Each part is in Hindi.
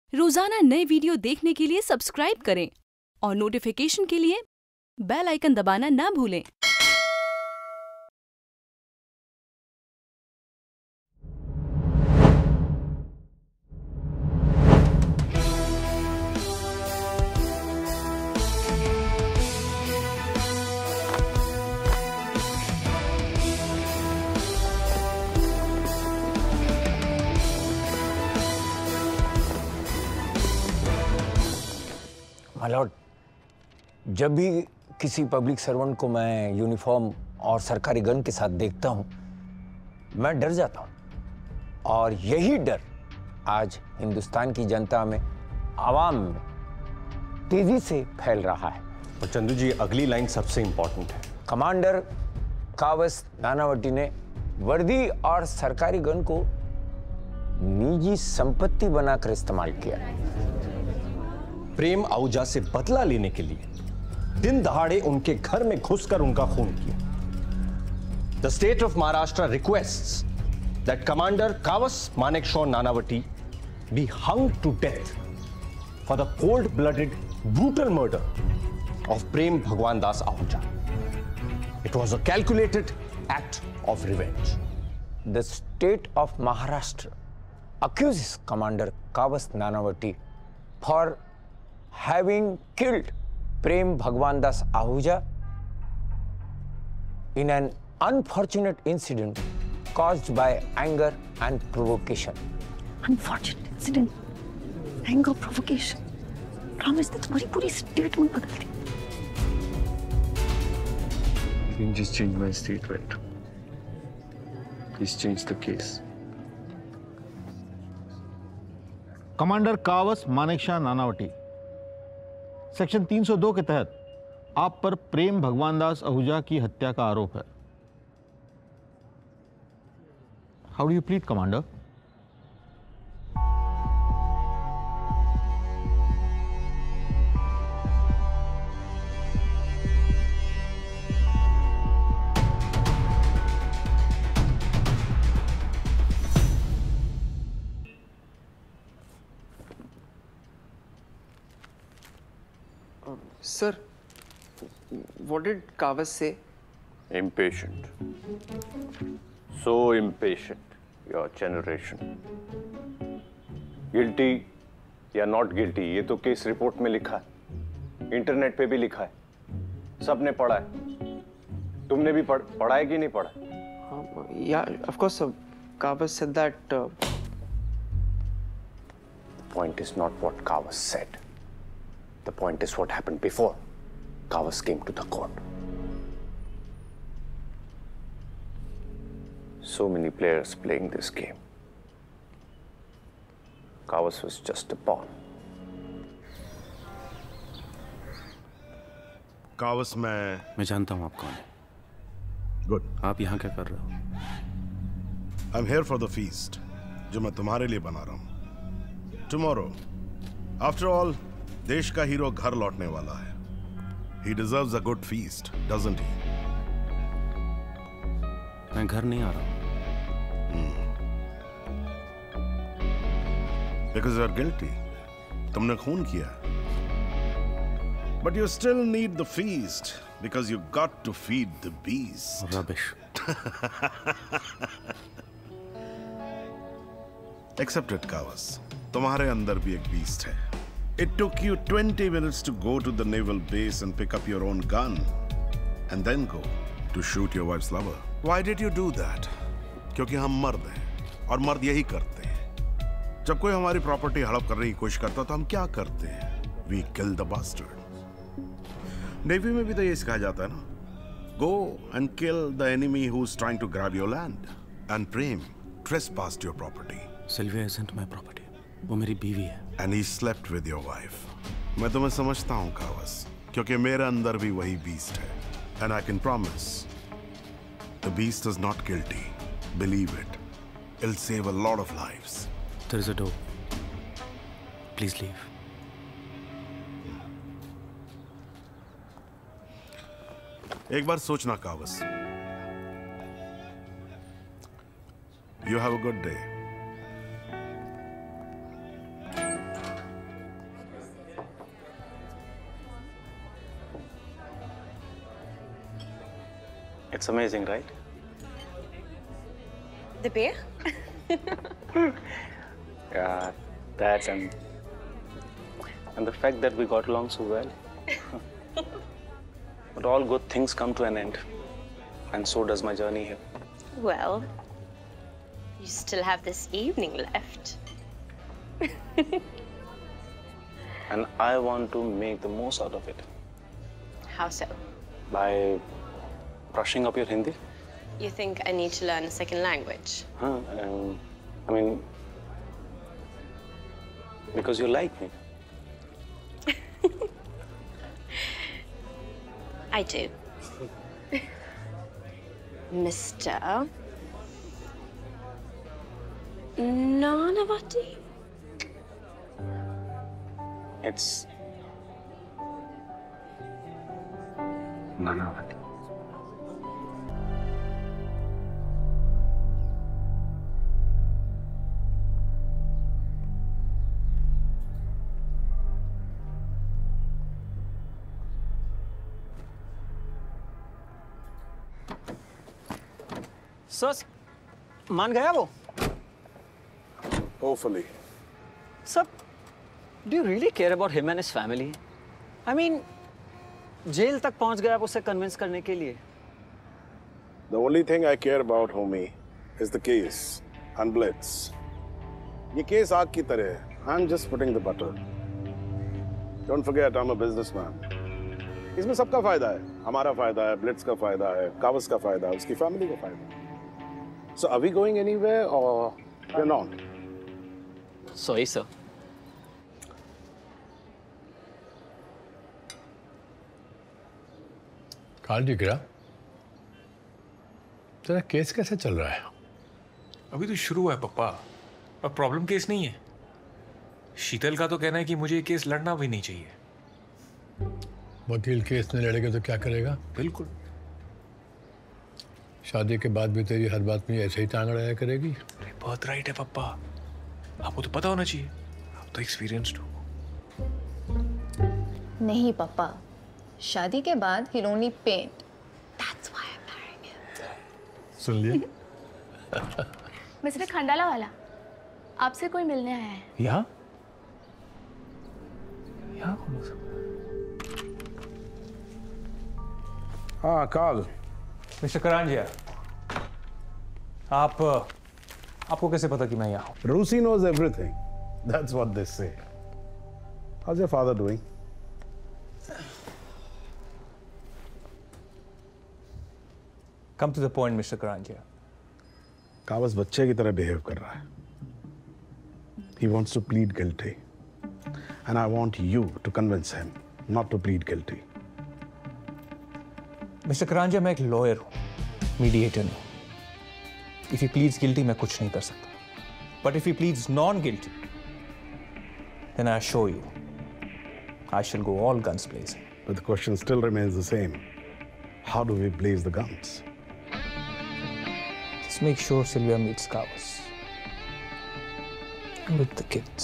रोजाना नए वीडियो देखने के लिए सब्सक्राइब करें और नोटिफिकेशन के लिए बेल आइकन दबाना ना भूलें। माय लॉर्ड, जब भी किसी पब्लिक सर्वेंट को मैं यूनिफॉर्म और सरकारी गन के साथ देखता हूं, मैं डर जाता हूं। और यही डर आज हिंदुस्तान की जनता में, आवाम में तेजी से फैल रहा है। और चंदू जी, अगली लाइन सबसे इंपॉर्टेंट है। कमांडर कावस नानावटी ने वर्दी और सरकारी गन को निजी संपत्ति बनाकर इस्तेमाल किया। प्रेम आहूजा से बदला लेने के लिए दिन दहाड़े उनके घर में घुसकर उनका खून किया। The state of Maharashtra requests that commander Kavas Manekshaw Nanavati be hung to death for the cold blooded brutal murder of Prem Bhagwan Das Ahuja. It was a calculated act of revenge. The state of Maharashtra accuses Commander Kavas Nanavati for having killed Prem Bhagwan Das Ahuja in an unfortunate incident caused by anger and provocation. Unfortunate incident, anger, provocation. Promise that तुम्हारी पूरी statement बदल दी. You can just change my statement. Please change the case. Commander Kavas Manekshaw Nanavati, section 302 के तहत आप पर प्रेम भगवान दास आहूजा की हत्या का आरोप है। How do you plead commander? Sir, what did Kavas say? Impatient. So impatient, your generation. Guilty या not guilty, ये तो केस रिपोर्ट में लिखा है, इंटरनेट पे भी लिखा है, सबने पढ़ा है। तुमने भी पढ़ा है कि नहीं पढ़ा? Yeah, of course, Kavas said that. The point is not what Kavas said. The point is what happened before Kavas came to the court. So many players playing this game. Kavas was just a pawn. Kavas मैं जानता हूं आप कौन है। गुड। आप यहाँ क्या कर रहे हो? I am here for the feast जो मैं तुम्हारे लिए बना रहा हूं टुमारो। आफ्टर ऑल, देश का हीरो घर लौटने वाला है। He deserves a good feast, doesn't he? मैं घर नहीं आ रहा हूं। Because you are guilty. तुमने खून किया। But you still need the feast because you got to feed the beast. Rubbish. Accept it, Kavas. तुम्हारे अंदर भी एक beast है। It took you 20 minutes to go to the naval base and pick up your own gun and then go to shoot your wife's lover. Why did you do that? क्योंकि हम मर्द हैं और मर्द यही करते हैं। जब कोई हमारी प्रॉपर्टी हड़प करने की कोशिश करता तो हम क्या करते हैं? We kill the bastard. Navy में भी तो ये सिखाया जाता है ना, go and kill the enemy who's trying to grab your land. And Prem trespassed your property. Sylvia isn't my property. वो मेरी बीवी है। And he slept with your wife. मैं तुम्हें समझता हूँ कावस, क्योंकि मेरे अंदर भी वही beast है. And I can promise, the beast is not guilty. Believe it. It'll save a lot of lives. There is a door. Please leave. एक बार सोचना Kavas. You have a good day. It's amazing, right? The beer? Yeah, that and the fact that we got along so well. But all good things come to an end, and so does my journey here. Well, you still have this evening left. And I want to make the most out of it. How so? By brushing up your Hindi. You think I need to learn a second language? Huh? I mean, because you like me. I do. Mr. Nanavati? It's Nanavati. Sir मान गया वो? Hopefully. Sir, do you really care about him and his family? I mean, jail तक पहुंच गया उसे कन्विंस करने के लिए. The only thing I care about, homie, is the case and Blitz. ये केस आग की तरह है. I'm just putting the butter. Don't forget, I'm a businessman. इसमें सबका फायदा है. हमारा फायदा है, Blitz का फायदा है, कावस का फायदा है, उसकी फैमिली का फायदा है. So are we going anywhere or we're not? Sorry, sir. काल जी गिरा तेरा केस कैसे चल रहा है? अभी तो शुरू हुआ है पापा, और प्रॉब्लम केस नहीं है. शीतल का तो कहना है कि मुझे ये केस लड़ना भी नहीं चाहिए. वकील केस नहीं लड़ेगा तो क्या करेगा? बिल्कुल. शादी के बाद भी तेरी हर बात में ऐसे ही टांग अड़ाया करेगी? अरे बहुत राइट है पापा, आपको तो पता होना चाहिए, आप तो एक्सपीरियंस्ड हो. नहीं पापा, शादी के बाद he'll only paint. That's why I'm marrying him. सुन लिए? मिस्टर खंडाला वाला, आपसे कोई मिलने आया है. यहाँ? यहाँ कौन है? हाँ, काल. मिस्टर करांजिया, आपको कैसे पता कि मैं यहाँ हूँ? Rusi knows everything. That's what they say. How's your father doing? Come to the point, Mr. Karanjia. Kavas बच्चे की तरह behave कर रहा है. He wants to plead guilty. And I want you to convince him not to plead guilty. Mister Karanjia, मैं एक लॉयर हूँ, मीडिएटर नहीं. इफ ही प्लीड्स गिल्टी मैं कुछ नहीं कर सकता. But if he pleads non guilty, then I assure you I shall go all guns blazing. But the question still remains the same. How do we blaze the guns? Just make sure Sylvia meets Kawas. With the kids.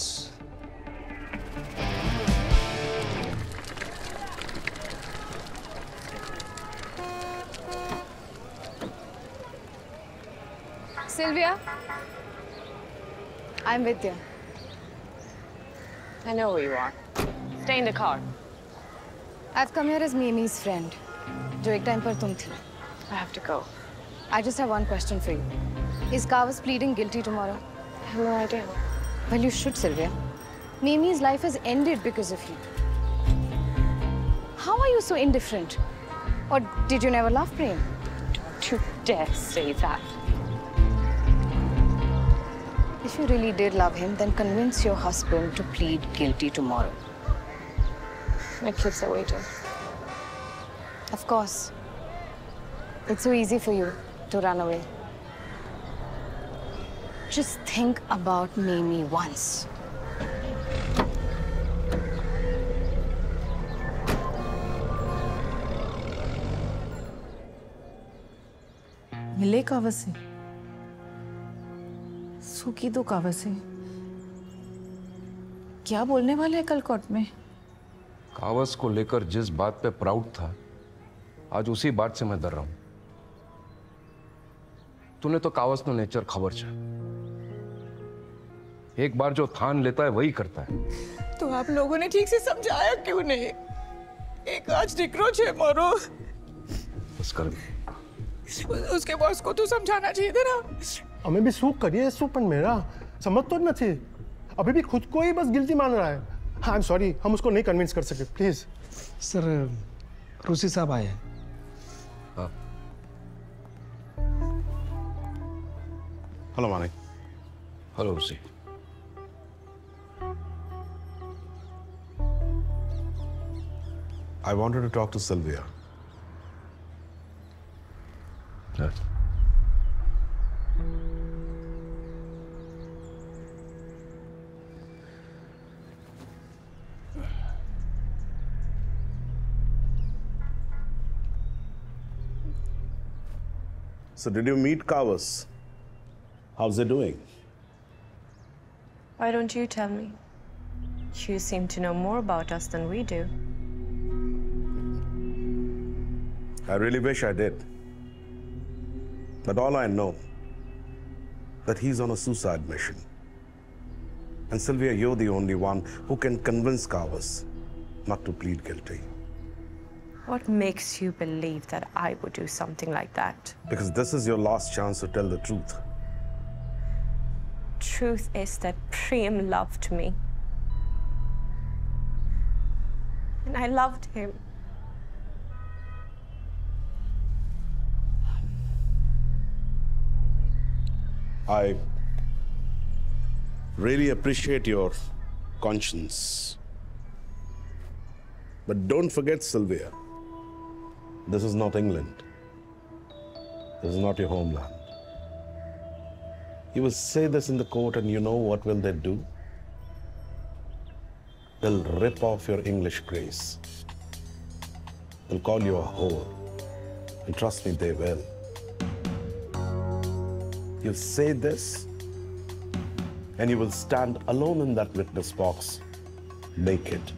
Sylvia, I'm with you. I know who you are. Stay in the car. I've come here as Mimi's friend, जो एक टाइम पर तुम थी. I have to go. I just have one question for you. Is Kawas pleading guilty tomorrow? I have no idea. Well, you should, Sylvia. Mimi's life has ended because of you. How are you so indifferent? Or did you never love Prem? Don't you dare say that. If you really did love him, then convince your husband to plead guilty tomorrow. My kids are waiting. Of course. It's so easy for you to run away. Just think about Mimi once. मिले कावस से, सूखी दो कावस से. क्या बोलने वाले हैं कल कोर्ट में? कावस को लेकर जिस बात पे प्राउड था, आज उसी बात से मैं डर रहा हूं. तूने तो कावस नो नेचर खबर छे। एक बार जो थान लेता है वही करता है। तो आप लोगों ने ठीक से समझाया क्यों नहीं? एक आज दिकरो छे मारो। बस कर। उसके बॉस को तो समझाना चाहिए था ना। हमें भी सूख करिए सुपन मेरा समझ तो न थी। अभी भी खुद को ही बस गिल्टी मान रहा है। हाँ, आई एम सॉरी, हम उसको नहीं कन्विंस कर सके। प्लीज सर, रूसी साहब आए हैं। Hello Manik. Hello Rusi. I wanted to talk to Sylvia. Yes. So did you meet Kawas? How's he doing? Why don't you tell me? You seem to know more about us than we do. I really wish I did. But all I know, that he's on a suicide mission. And Sylvia, you're the only one who can convince Kawas not to plead guilty. What makes you believe that I would do something like that? Because this is your last chance to tell the truth. Truth is that Prem loved me. And I loved him. I really appreciate your conscience. But don't forget, Sylvia, this is not England. This is not your homeland. You will say this in the court and you know what will they do? They'll rip off your English grace. They'll call you a whore. And trust me, they will. You'll say this, and you will stand alone in that witness box, naked.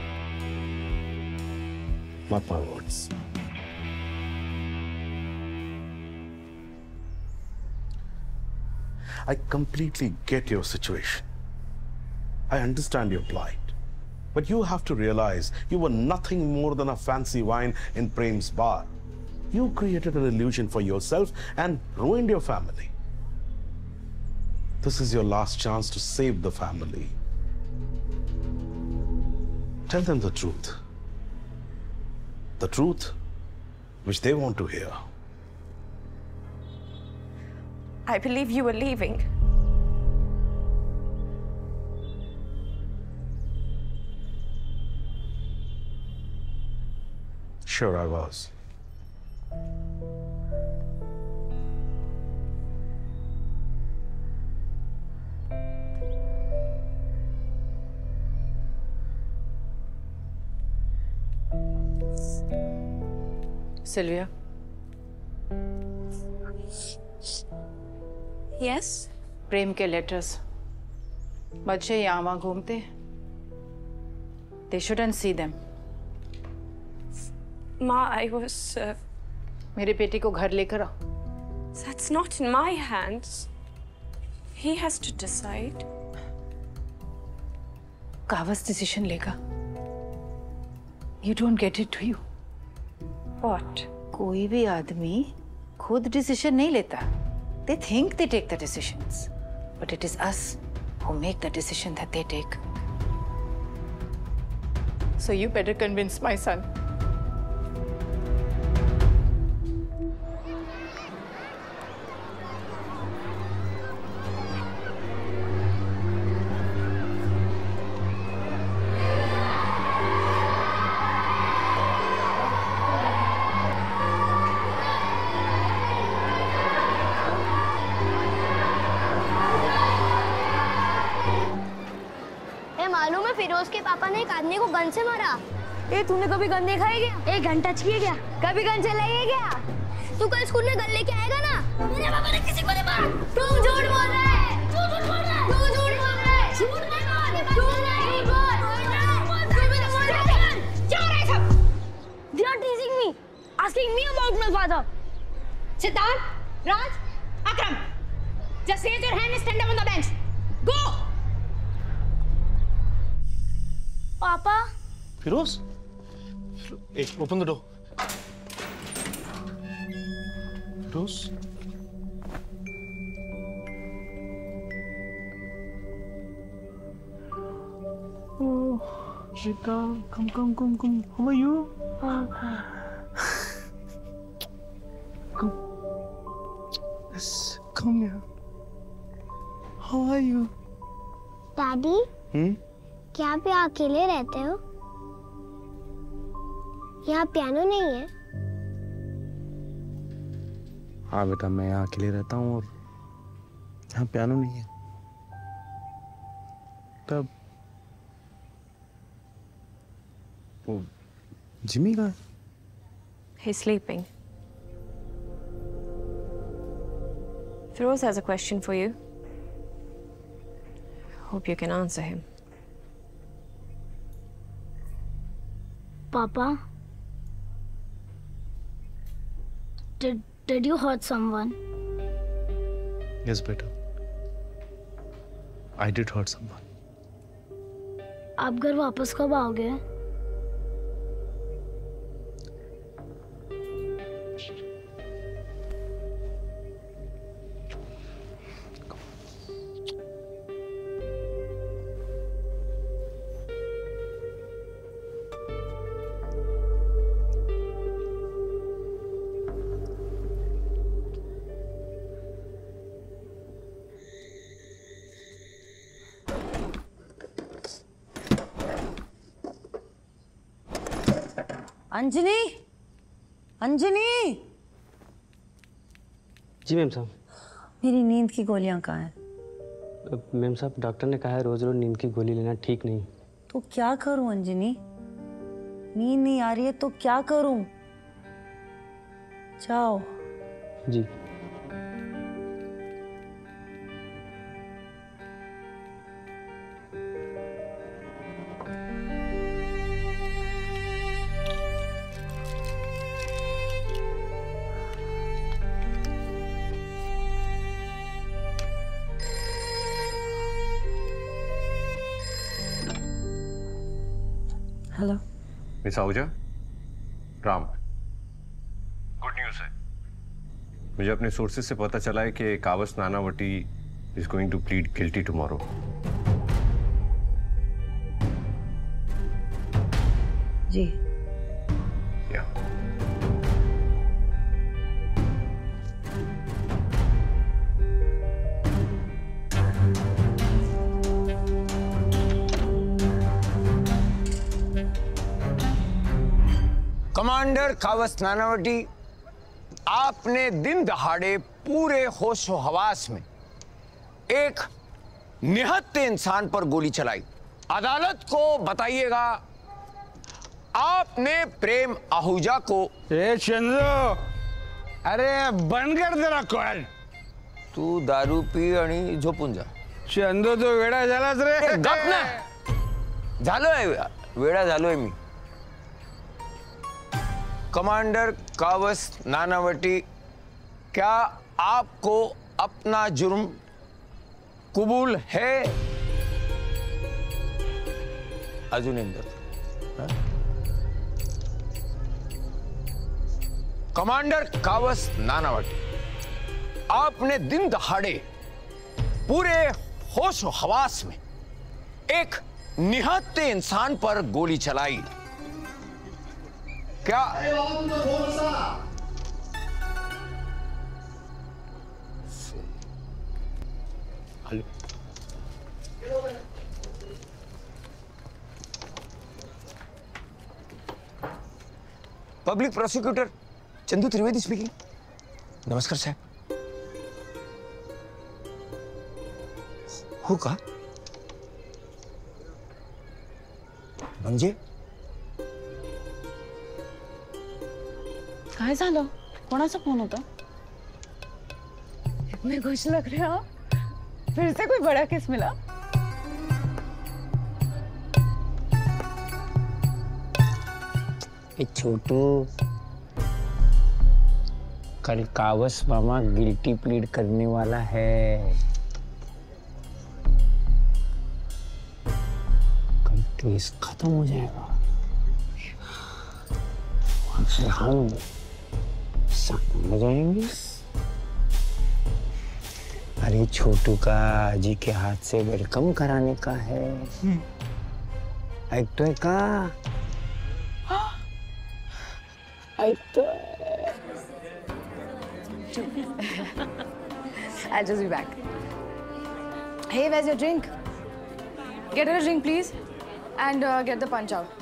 Mark my words. I completely get your situation. I understand your plight. But you have to realize you were nothing more than a fancy wine in Prem's bar. You created an illusion for yourself and ruined your family. This is your last chance to save the family. Tell them the truth. The truth which they want to hear. I believe you were leaving. Sure, I was. Sylvia? Yes? Prem के लेटर्स बच्चे यहाँ वहाँ घूमते, they shouldn't see them. Ma, I was... मेरे बेटे को घर लेकर आओ. That's not in my hands. He has to decide. Kavas decision लेगा. You don't get it, do you? What? कोई भी आदमी खुद डिसीजन नहीं लेता. They think they take the decisions, but it is us who make the decision that they take. So you better convince my son. मालूम है फिरोज के पापा ने एक आदमी को गन से मारा। ए तूने कभी गन देखा है क्या? एक गन टच किया क्या? कभी गन चलाई है क्या? तू कल स्कूल में गन लेके आएगा ना? मेरे पापा ने किसी को नहीं मारा। तू झूठ बोल रहा है। तू झूठ बोल रहा है। तू झूठ बोल रहा है। झूठ नहीं बोल। तू नहीं बोल। तू भी तो बोल रहा है। क्या हो रहा है सब? They are teasing me, asking me about my father. Siddharth, राज, आप Akram! Just raise your hand and stand up on the bench. Go! पापा Firoz, hey, open the door. Firoz, oh, Rita, come. How are you? Yes, come here. How are you? Daddy क्या आप यहाँ अकेले रहते हो? यहाँ पियानो नहीं है? हाँ बेटा, मैं यहाँ अकेले रहता हूँ और यहाँ पियानो नहीं है। तब वो जिमी कहाँ है? He's sleeping. Firoz has a question for you. Hope you can answer him. Papa, did you hurt someone? Yes, beta. I did hurt someone. आप घर वापस कब आओगे? अंजनी, अंजनी। जी मैम साहब। मेरी नींद की गोलियां कहाँ हैं? मैम साहब, डॉक्टर ने कहा है रोज रोज नींद की गोली लेना ठीक नहीं। तो क्या करूं अंजनी? नींद नहीं आ रही है तो क्या करूं? जाओ। जी। Hello miss Ahuja, Ram. Good news है। मुझे अपने सोर्सेज से पता चला है कि Kawas Nanavati is going to plead guilty tomorrow. जी। कमांडर कावस नानावटी, आपने दिन दहाड़े पूरे होशो हवास में एक निहत्थे इंसान पर गोली चलाई। अदालत को बताइएगा, आपने प्रेम आहूजा को। चंद्रो, अरे बंद कर जरा कॉल। तू दारू पी आणि झोपून जा। चंद्रो, तो वेडा झालास रे। गप ना, झालोय वेडा, झालोय मी। कमांडर कावस नानावटी, क्या आपको अपना जुर्म कबूल है? अजुनिंदर। कमांडर कावस नानावटी, आपने दिन दहाड़े पूरे होश हवास में एक निहत्थे इंसान पर गोली चलाई। क्या public prosecutor Chandu Trivedi speaking. नमस्कार साहब। हो का म्हणजे काय झालं? कोणाचा फोन होता? इतने खुश लग रहे हो, फिर से कोई बड़ा किस मिला? छोटू, कल कावस मामा गिल्टी प्लीड करने वाला है। कल केस खत्म हो जाएगा, वहां से हम साथ में जाएंगे। अरे छोटू का अजी के हाथ से वेलकम कराने का है। एक तो है का I'll just be back. Hey, where's your drink? Get her a drink, please, and get the punch out.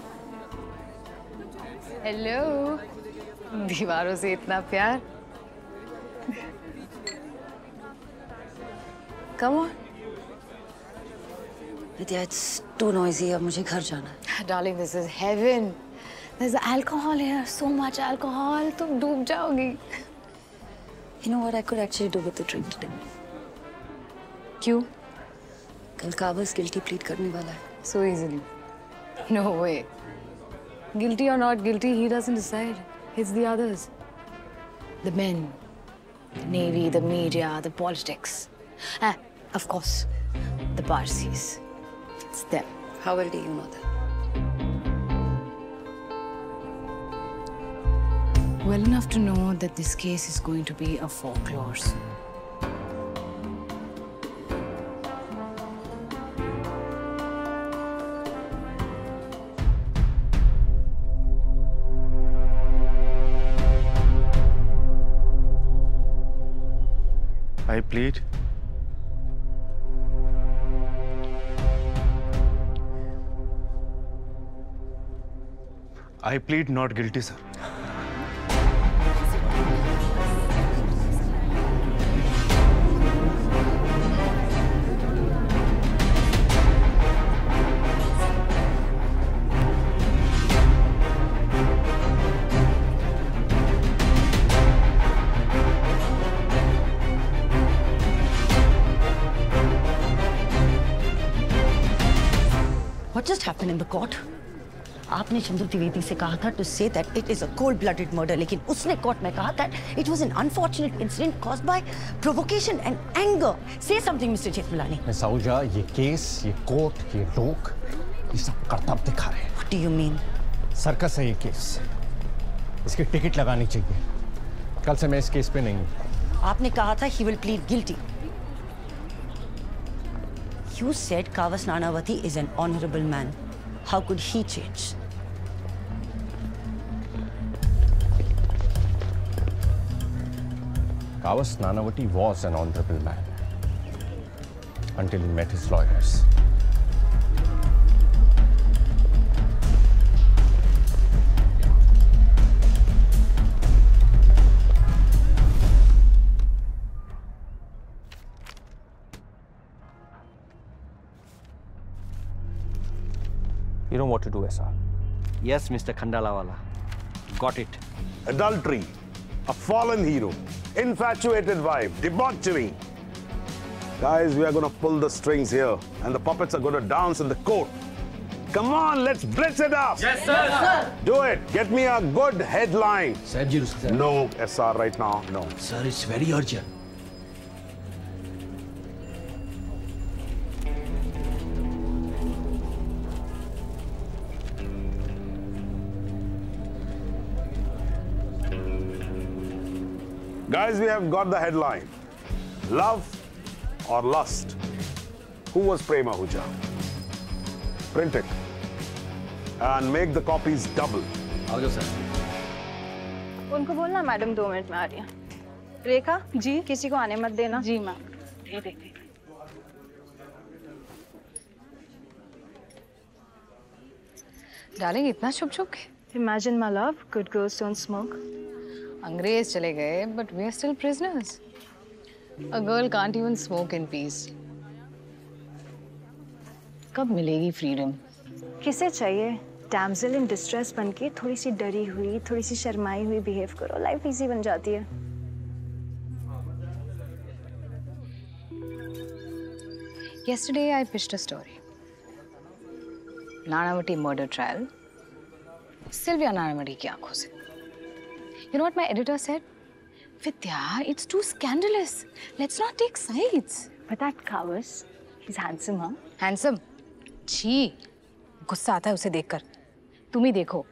Hello. दीवारों से इतना प्यार. Come on. Vidya, it's too noisy. अब मुझे घर जाना है. Darling, this is heaven. There's alcohol here. So much alcohol. तुम डूब जाओगी. You know what I could actually do with the drink today? क्यों? कल कावस guilty plead करने वाला है. So easily. No way. Guilty or not guilty, he doesn't decide. It's the others. The men, the navy, the media, the politics. And, of course, the Parsis. It's them. How well do you know that? Well enough to know that this case is going to be a folklore soon. I plead. I plead not guilty, sir. What just happened in the court? आपने चंद्र त्रिवेदी से कहा था to say that it is a cold-blooded murder, लेकिन उसने कोर्ट में कहा that it was an unfortunate incident caused by provocation and anger. Say something, Mr. Jethmalani. Miss Ahuja, ये केस, ये कोर्ट, ये लोग, ये सब कर्तव्य दिखा रहे हैं। What do you mean? Circus है ये केस। इसकी टिकट लगानी चाहिए। कल से मैं इस केस पे नहीं हूँ। आपने कहा था he will plead guilty. You said Kawas Nanavati is an honorable man. How could he change? Kawas Nanavati was an honorable man until he met his lawyers. You know what to do, SR. Yes, Mr. Khandalawala. Got it. Adultery, a fallen hero, infatuated wife, debauchery. Guys, we are going to pull the strings here, and the puppets are going to dance in the court. Come on, let's blitz it up. Yes, sir. Yes, sir. Do it. Get me a good headline. Sir, No, SR, right now, no. Sir, it's very urgent. Guys, we have got the headline. Love or lust? Who was Prem Ahuja? Print it. And make the copies double. आओ जाओ सर। उनको बोलना मैडम 2 मिनट में आ रही हैं। रेखा जी किसी को आने मत देना। जी मैम। डार्लिंग इतना छुप छुप के? Imagine my love, good girls don't smoke. अंग्रेज चले गए, but we are still prisoners. A girl can't even smoke in peace. कब मिलेगी freedom? किसे चाहिए? Damsel in distress बनके थोड़ी सी डरी हुई, थोड़ी सी शर्माई हुई behave करो, life easy बन जाती है। Yesterday I pitched a story. Nanavati murder trial. Sylvia Nanavati की आंखों से. You know what my editor said? Vidya, it's too scandalous. Let's not take sides. But that Kavas, he's handsome, huh? Handsome? छी, गुस्सा आता है उसे देखकर. तुम ही देखो.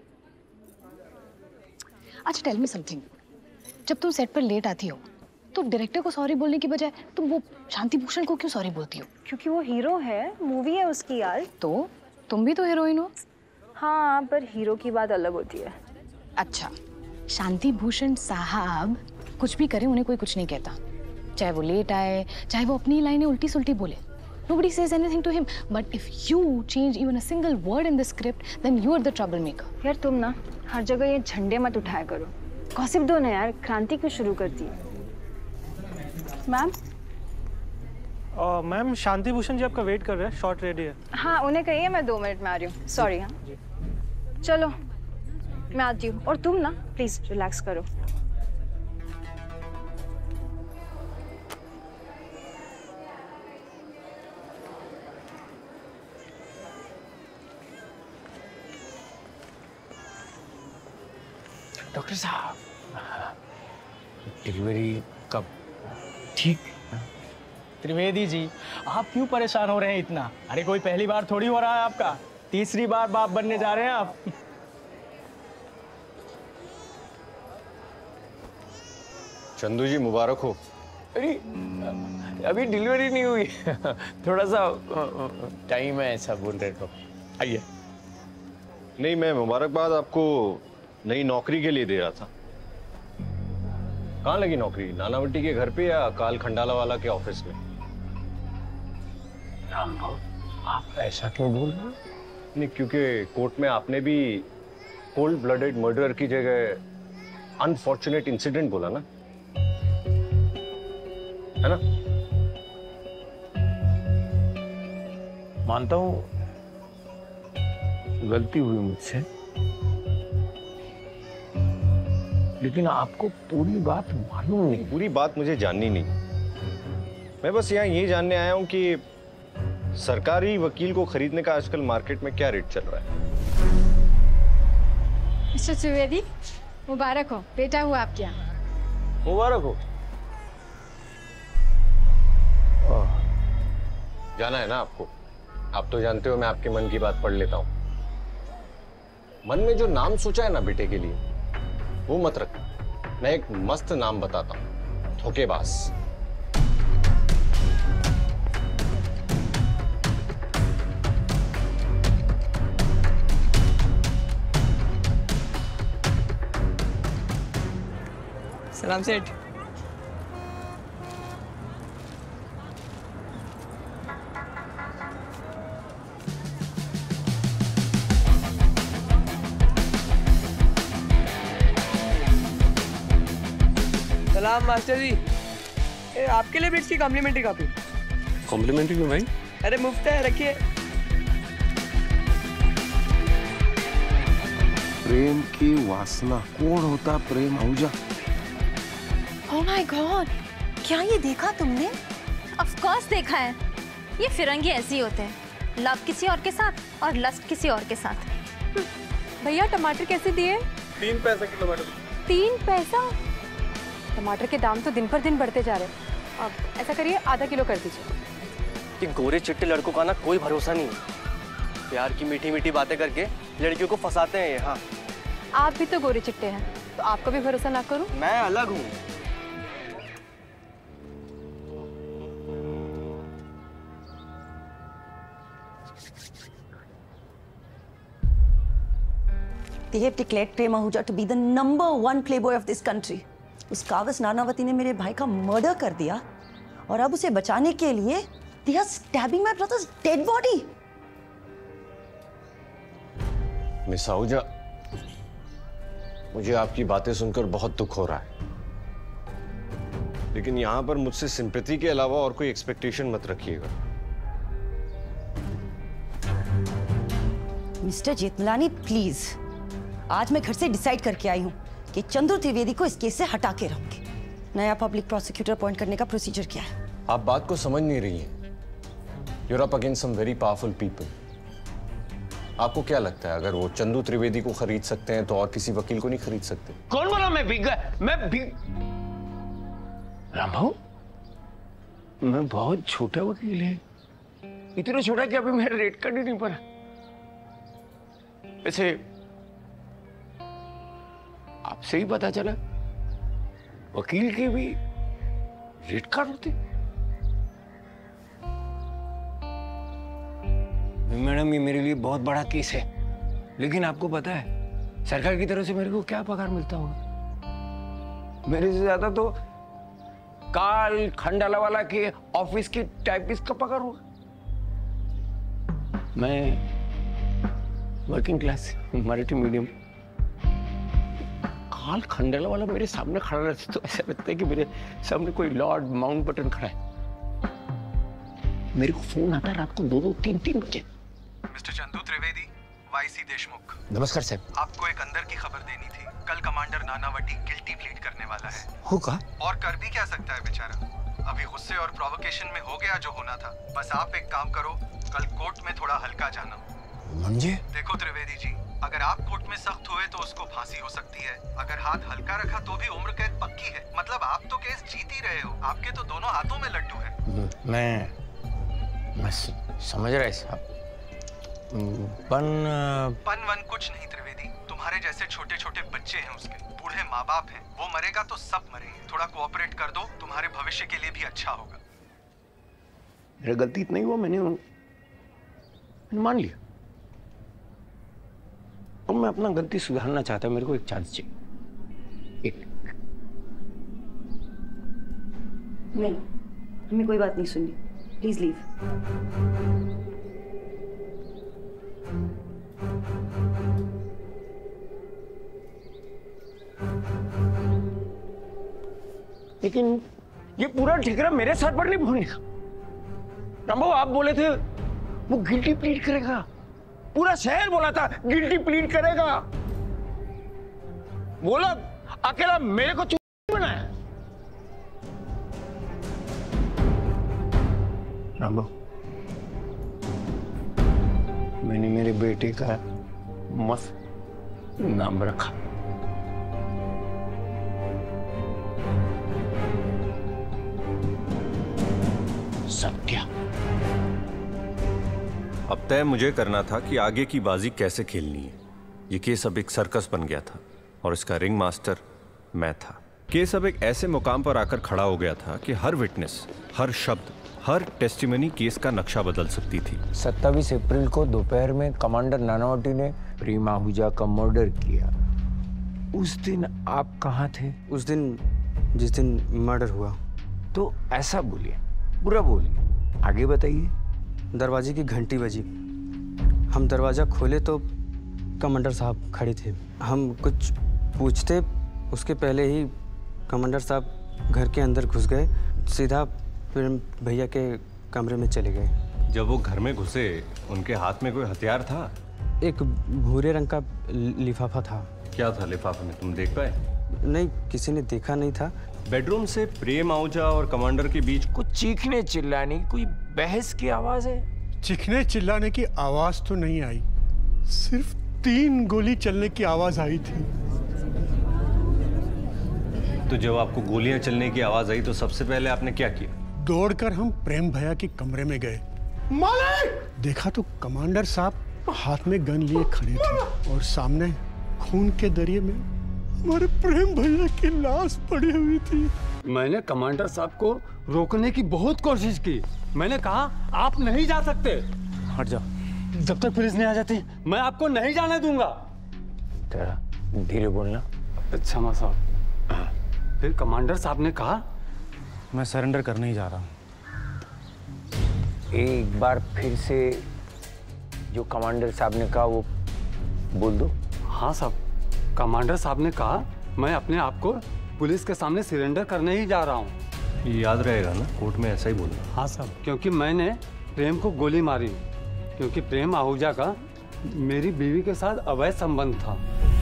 अच्छा, टेल मी समथिंग. जब तुम सेट पर लेट आती हो, तो डायरेक्टर को सॉरी बोलने की बजाय तुम वो शांति भूषण को क्यों सॉरी बोलती हो? क्योंकि वो हीरो है, मूवी है उसकी यार. तो तुम भी तो हीरोइन हो. हाँ, पर हीरो की बात अलग होती है. अच्छा, शांति भूषण साहब कुछ भी करें उन्हें कोई कुछ नहीं कहता. चाहे वो लेट आए, चाहे वो अपनी लाइनें उल्टी सुल्टी बोले. Nobody says anything to him. But if you change even a single word in the script, then you are the troublemaker. यार तुम ना हर जगह ये झंडे मत उठाया करो. गॉसिप दो ना यार, क्रांति क्यों शुरू करती है? मैम? मैम, शांति भूषण जी आपका वेट कर रहे हैं, शॉट रेडी है. हाँ, उन्हें कहिए मैं 2 मिनट में आ रही हूँ. सॉरी. हाँ, चलो मैं आती हूँ. और तुम ना प्लीज रिलैक्स करो. डॉक्टर साहब, डिलीवरी कब? ठीक. त्रिवेदी जी, आप क्यों परेशान हो रहे हैं इतना? अरे कोई पहली बार थोड़ी हो रहा है आपका. 3री बार बाप बनने जा रहे हैं आप. चंदू जी मुबारक हो. अरे अभी डिलीवरी नहीं हुई. थोड़ा सा टाइम है, ऐसा बोल रहे तो. आइए. नहीं, मैं मुबारकबाद आपको नई नौकरी के लिए दे रहा था. कहाँ लगी नौकरी? नानावटी के घर पे या काल खंडाला वाला के ऑफिस में? आप ऐसा क्यों बोल रहे हो? नहीं, क्योंकि कोर्ट में आपने भी कोल्ड ब्लडेड मर्डर की जगह अनफॉर्चुनेट इंसिडेंट बोला ना, है ना? मानता हूं गलती हुई मुझसे, लेकिन आपको पूरी बात मालूम नहीं. पूरी बात मुझे जाननी नहीं. मैं बस यहाँ ये जानने आया हूँ कि सरकारी वकील को खरीदने का आजकल मार्केट में क्या रेट चल रहा है. मिस्टर त्रिवेदी, मुबारक हो. बेटा हुआ आपके यहाँ. मुबारक हो. जाना है ना आपको? आप तो जानते हो मैं आपके मन की बात पढ़ लेता हूँ. मन में जो नाम सोचा है ना बेटे के लिए, वो मत रख. मैं एक मस्त नाम बताता हूं, धोखेबाज. सलाम सेठ. सलाम मास्टर जी. आपके लिए बिट्स की कॉम्प्लीमेंट्री कॉपी. कॉम्प्लीमेंट्री क्यों भाई? अरे मुफ्त है, रखिए. प्रेम की वासना. कौन होता Prem? Ahuja. Oh my god, क्या ये देखा तुमने? ऑफ कोर्स देखा है. ये फिरंगी ऐसे ही होते हैं, लव किसी और के साथ और लस्ट किसी और के साथ. भैया टमाटर कैसे दिए? 3 पैसा किलो टमाटर. 3 पैसा? टमाटर के दाम तो दिन पर दिन बढ़ते जा रहे हैं. अब ऐसा करिए, आधा किलो कर दीजिए. ये गोरे चिट्टे लड़कों का ना कोई भरोसा नहीं है. प्यार की मीठी मीठी बातें करके लड़कियों को फंसाते हैं ये. हाँ, आप भी तो गोरे चिट्टे हैं, तो आपको भी भरोसा ना करूं? मैं अलग हूँ. They have declared Prem Ahuja to be the #1 playboy of this country. उस कावस नानावती ने मेरे भाई का मर्डर कर दिया और अब उसे बचाने के लिए they are stabbing my brother's dead body. Miss Ahuja, मुझे आपकी बातें सुनकर बहुत दुख हो रहा है, लेकिन यहां पर मुझसे सिंपैथी के अलावा और कोई एक्सपेक्टेशन मत रखिएगा. मिस्टर जेठमलानी प्लीज, आज मैं घर से डिसाइड करके आई हूँ कि चंद्र त्रिवेदी को इस केस से हटा के रहूंगी. नया पब्लिक प्रोसिक्यूटर अपॉइंट करने का प्रोसीजर क्या है? आप बात को समझ नहीं रही हैं. You're up against some very powerful people. आपको क्या लगता है, अगर वो चंदू त्रिवेदी को खरीद सकते हैं तो और किसी वकील को नहीं खरीद सकते? कौन बोला मैं भीग गया? मैं भीग रामभाऊ, मैं बहुत छोटा वकील है, इतना छोटा कि अभी मेरा रेट कार्ड ही नहीं पड़ा। वैसे आपसे ही पता चला वकील के भी रेट कार्ड होते। मैडम, ये मेरे लिए बहुत बड़ा केस है, लेकिन आपको पता है सरकार की तरफ से मेरे को क्या पगार मिलता होगा? मेरे से ज्यादा तो काल खंडाला वाला के ऑफिस के टाइपिस्ट का पगार होगा। मैं वर्किंग क्लास मराठी मीडियम। काल खंडाला वाला मेरे सामने खड़ा रहता तो ऐसा लगता है कि मेरे सामने कोई लॉर्ड माउंटबेटन खड़ा है। मेरे को फोन आता है रात को 2-2, 3-3 बजे। Mister Chandu Trivedi, Y C Deshmukh. नमस्कार साहब। आपको एक अंदर की खबर देनी थी। कल कमांडर नानावटी गिल्टी प्लीड करने वाला है। होगा? और कर भी क्या सकता है बेचारा। अभी गुस्से और प्रोवोकेशन में हो गया जो होना था। बस आप एक काम करो, कल कोर्ट में थोड़ा हल्का जाना। मंजे? देखो त्रिवेदी जी, अगर आप कोर्ट में सख्त हुए तो उसको फांसी हो सकती है। अगर हाथ हल्का रखा तो भी उम्र कैद पक्की है। मतलब आप तो केस जीत ही रहे हो, आपके तो दोनों हाथों में लड्डू है। मैं समझ रहा है साहब। पन वन कुछ नहीं त्रिवेदी, तुम्हारे जैसे छोटे छोटे बच्चे हैं उसके, बूढ़े माँ बाप हैं। वो मरेगा तो सब मरेंगे। थोड़ा कोऑपरेट कर दो, तुम्हारे भविष्य के लिए भी अच्छा होगा। मेरा गलती इतना ही हुआ, मैंने मान लिया। और मैं अपना गलती सुधारना चाहता हूं। मेरे को एक चांस चाहिए। एक नहीं, हमें कोई बात नहीं सुननी। Please leave. लेकिन ये पूरा ठिकरा मेरे सर पर नहीं फोड़ने का। रामभाऊ, आप बोले थे वो गिल्टी प्लीड करेगा। पूरा शहर बोला था गिल्टी प्लीड करेगा। बोला अकेला मेरे को चूत बनाया। रामभाऊ, मैंने मेरे बेटे का मस्त नाम रखा। सत्या। अब तय मुझे करना था कि आगे की बाजी कैसे खेलनी है। ये केस अब एक सर्कस बन गया था और इसका रिंग मास्टर मैं था। केस अब एक ऐसे मुकाम पर आकर खड़ा हो गया था कि हर विटनेस, हर शब्द, हर टेस्टिमनी केस का नक्शा बदल सकती थी। 27 अप्रैल को दोपहर में कमांडर नानावटी ने प्रेम आहूजा का मर्डर किया। उस दिन आप कहाँ थे? उस दिन, जिस दिन मर्डर हुआ। तो ऐसा बोलिए, पूरा बोलिए, आगे बताइए। दरवाजे की घंटी बजी। हम दरवाजा खोले तो कमांडर साहब खड़े थे। हम कुछ पूछते उसके पहले ही कमांडर साहब घर के अंदर घुस गए। सीधा फिर भैया के कमरे में चले गए। जब वो घर में घुसे, उनके हाथ में कोई हथियार था? एक भूरे रंग का लिफाफा था। क्या था लिफाफे में, तुम देख पाए? नहीं, किसी ने देखा नहीं था। बेडरूम से प्रेम आहूजा और कमांडर के बीच कुछ चीखने चिल्लाने, कोई बहस की आवाज है? चीखने चिल्लाने की आवाज तो नहीं आई, सिर्फ 3 गोली चलने की आवाज आई थी। तो जब आपको गोलियां चलने की आवाज आई तो सबसे पहले आपने क्या किया? दौड़कर हम प्रेम भैया के कमरे में गए। मालिक! देखा तो कमांडर साहब हाथ में गन लिए खड़े थे और सामने खून के दरिये में हमारे प्रेम भैया की लाश पड़ी हुई थी। मैंने कमांडर साहब को रोकने की बहुत कोशिश की। मैंने कहा आप नहीं जा सकते। हट जाओ, जब तक पुलिस नहीं आ जाती मैं आपको नहीं जाने दूंगा। तेरा धीरे बोलना। क्षमा साहब। फिर कमांडर साहब ने कहा मैं सरेंडर करने ही जा रहा हूँ। एक बार फिर से जो कमांडर साहब ने कहा वो बोल दो। हाँ साहब, कमांडर साहब ने कहा मैं अपने आप को पुलिस के सामने सरेंडर करने ही जा रहा हूँ। ये याद रहेगा ना, कोर्ट में ऐसा ही बोलना। हाँ साहब, क्योंकि मैंने प्रेम को गोली मारी, क्योंकि प्रेम आहूजा का मेरी बीवी के साथ अवैध संबंध था।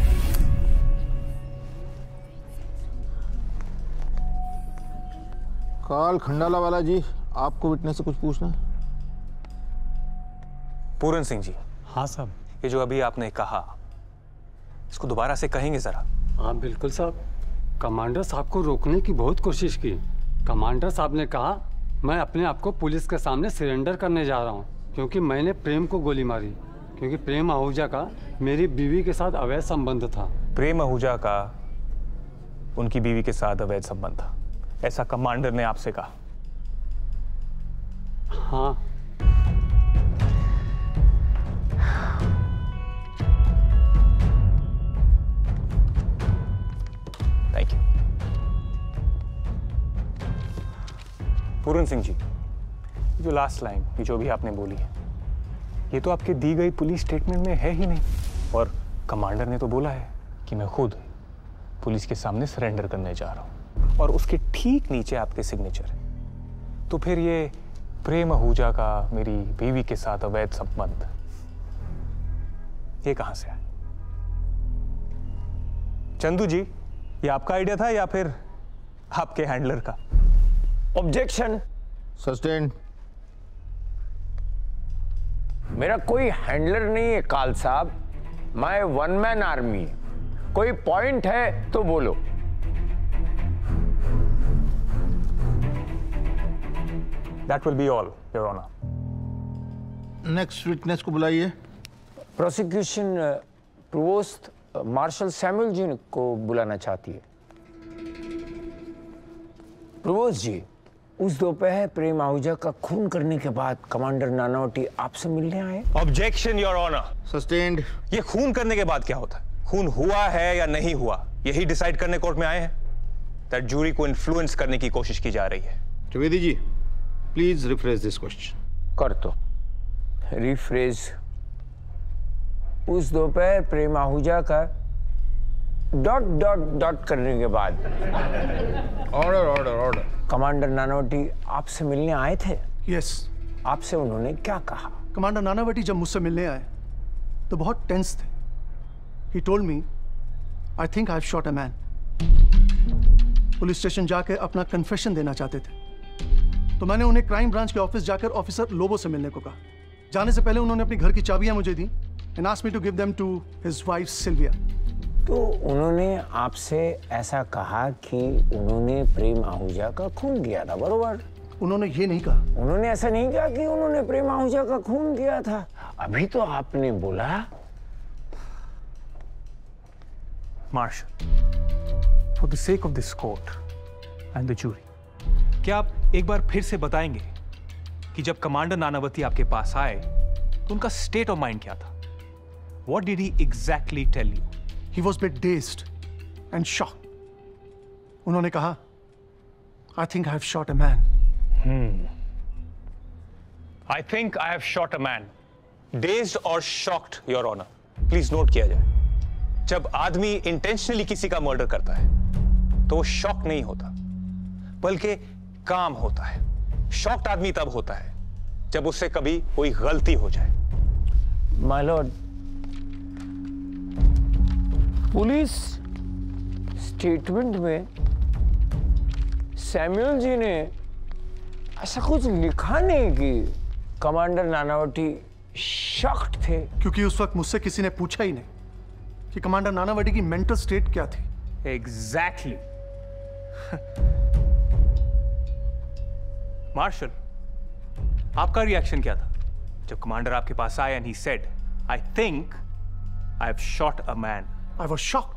काल खंडाला वाला जी, आपको विटनेस से कुछ पूछना है? पूरन सिंह जी। हाँ साहब। ये जो अभी आपने कहा, इसको दोबारा से कहेंगे जरा? हाँ बिल्कुल साहब। कमांडर साहब को रोकने की बहुत कोशिश की, कमांडर साहब ने कहा मैं अपने आप को पुलिस के सामने सरेंडर करने जा रहा हूँ क्योंकि मैंने प्रेम को गोली मारी, क्योंकि प्रेम आहूजा का मेरी बीवी के साथ अवैध संबंध था। प्रेम आहूजा का उनकी बीवी के साथ अवैध संबंध था, ऐसा कमांडर ने आपसे कहा? हाँ। Thank you. पूरन सिंह जी, जो लास्ट लाइन, ये जो भी आपने बोली है, ये तो आपके दी गई पुलिस स्टेटमेंट में है ही नहीं, और कमांडर ने तो बोला है कि मैं खुद पुलिस के सामने सरेंडर करने जा रहा हूं, और उसके ठीक नीचे आपके सिग्नेचर है। तो फिर ये प्रेम आहूजा का मेरी बीवी के साथ अवैध संबंध, ये कहां से आया? चंदू जी, ये आपका आइडिया था या फिर आपके हैंडलर का? ऑब्जेक्शन। सस्टेन। मेरा कोई हैंडलर नहीं है काल साहब, मैं वन मैन आर्मी है। कोई पॉइंट है तो बोलो। That will be all, Your Honor. Next witness को बुलाइए। Prosecution provost marshal Samuel ji को बुलाना चाहती है। प्रोवोस्ट जी, उस दोपहर प्रेम आहूजा का खून करने के बाद कमांडर नानावटी आपसे मिलने आए? Objection your honour. सस्टेन्ड। ये खून करने के बाद क्या होता है? खून हुआ है या नहीं हुआ, यही डिसाइड करने कोर्ट में आए हैं। दैट जूरी को इन्फ्लुएंस करने की कोशिश की जा रही है। Trivedi ji, please refresh this question. कर तो रिफ्रेश। उस दोपहर प्रेम आहूजा का डॉट डॉट डॉट करने के बाद order order order. Commander Nanavati आपसे मिलने आए थे? यस। आपसे उन्होंने क्या कहा? कमांडर नानावटी जब मुझसे मिलने आए तो बहुत टेंस थे। He told me, I think I've shot a man. Police station जाकर अपना कन्फेशन देना चाहते थे, तो मैंने उन्हें क्राइम ब्रांच के ऑफिस जाकर ऑफिसर लोबो से मिलने को कहा। जाने से पहले उन्होंने अपनी घर की चाबियां मुझे दी and asked me to give them to his wife Sylvia. तो उन्होंने आपसे ऐसा कहा कि उन्होंने प्रेम आहूजा का खून किया था, बरोबर? उन्होंने ये नहीं कहा। उन्होंने ऐसा नहीं कहा कि उन्होंने प्रेम आहूजा का खून किया था। अभी तो आपने बोला। Marshal, for the sake of this court and the jury, क्या आप एक बार फिर से बताएंगे कि जब कमांडर नानावती आपके पास आए तो उनका स्टेट ऑफ माइंड क्या था? What did he exactly tell you? He was a bit dazed and shocked. उन्होंने कहा, I think I have shot a man. I think I have shot a man. Dazed or shocked, Your Honor. Please note किया जाए। जब आदमी इंटेंशनली किसी का मर्डर करता है तो वो शॉक नहीं होता, बल्कि काम होता है। शॉक्ड आदमी तब होता है जब उससे कभी कोई गलती हो जाए। माय लॉर्ड, पुलिस स्टेटमेंट में सैमुअल जी ने ऐसा कुछ लिखा नहीं कि कमांडर नानावटी शॉक्ड थे। क्योंकि उस वक्त मुझसे किसी ने पूछा ही नहीं कि कमांडर नानावटी की मेंटल स्टेट क्या थी। एग्जैक्टली। मार्शल, आपका रिएक्शन क्या था जब कमांडर आपके पास आया and he said, I think I have shot a man? I was shocked.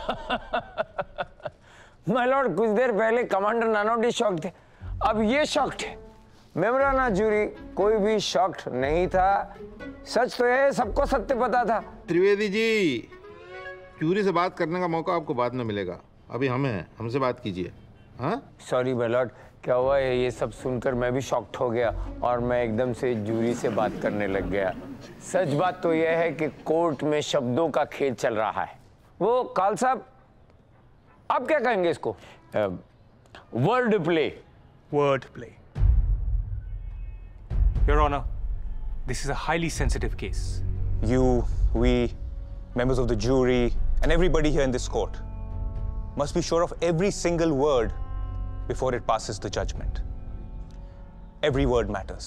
My lord, कुछ देर पहले कमांडर नानावटी शॉक्ड थे, अब ये शॉक्ड है। मेमराना जूरी, कोई भी शॉक्ड नहीं था। सच तो है, सबको सत्य पता था। त्रिवेदी जी, जूरी से बात करने का मौका आपको बाद में मिलेगा, अभी हम हैं, हमसे बात कीजिए। हाँ, सॉरी माय लॉर्ड, क्या हुआ है, ये सब सुनकर मैं भी शॉक्ड हो गया और मैं एकदम से जूरी से बात करने लग गया। सच बात तो यह है कि कोर्ट में शब्दों का खेल चल रहा है। वो काल साहब, आप क्या कहेंगे इसको? Word play. Word play. Your Honor, this is a highly sensitive case. You, we, members of the jury, and everybody here in this court must be sure of every single word before it passes the judgment. Every word matters.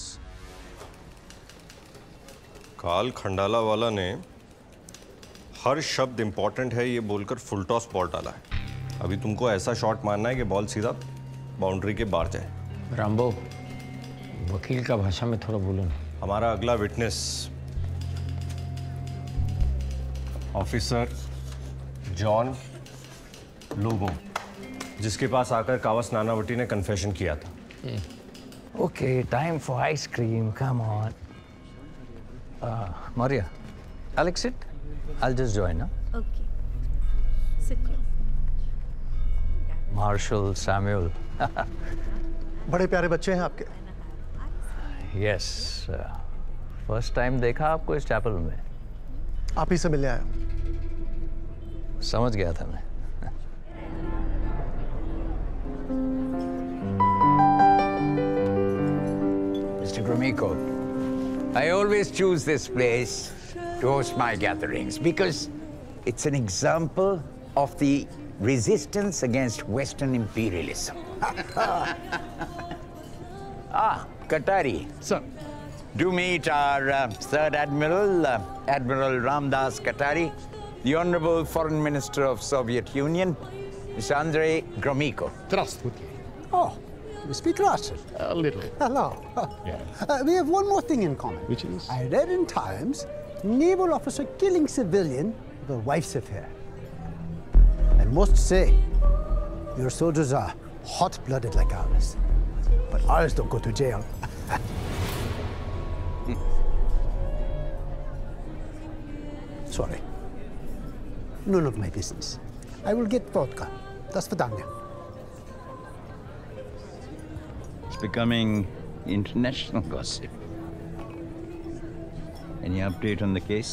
काल खंडाला वाला ने हर शब्द इंपॉर्टेंट है ये बोलकर फुल टॉस बॉल डाला है। अभी तुमको ऐसा शॉट मारना है कि बॉल सीधा बाउंड्री के बाहर जाए। रामबो, वकील का भाषा में थोड़ा बोलो ना। हमारा अगला विटनेस ऑफिसर जॉन लोबो, जिसके पास आकर कावस नानावटी ने कन्फेशन किया था। Okay, time for ice cream. Come on. Maria, Alex, sit. I'll just join, huh? Okay. Sit here. Marshall, Samuel. बड़े प्यारे बच्चे हैं आपके। Yes. First time देखा आपको इस चैपल में। आप ही से मिलने आया। समझ गया था मैं। Mr. Gromyko, I always choose this place to host my gatherings because it's an example of the resistance against Western imperialism. Katari. Sir. Do meet our Third Admiral, Admiral Ramdas Katari, the Honorable Foreign Minister of Soviet Union, Mr. Andrei Gromyko. Здравствуйте. Oh, you speak Russian? A little. Hello. Yeah. We have one more thing in common. Which is? I read in Times, naval officer killing civilian with a wife's affair. I must say, your soldiers are hot-blooded like ours. But ours don't go to jail. Sorry. None of my business. I will get vodka. До свидания. It's becoming international gossip. Any update on the case?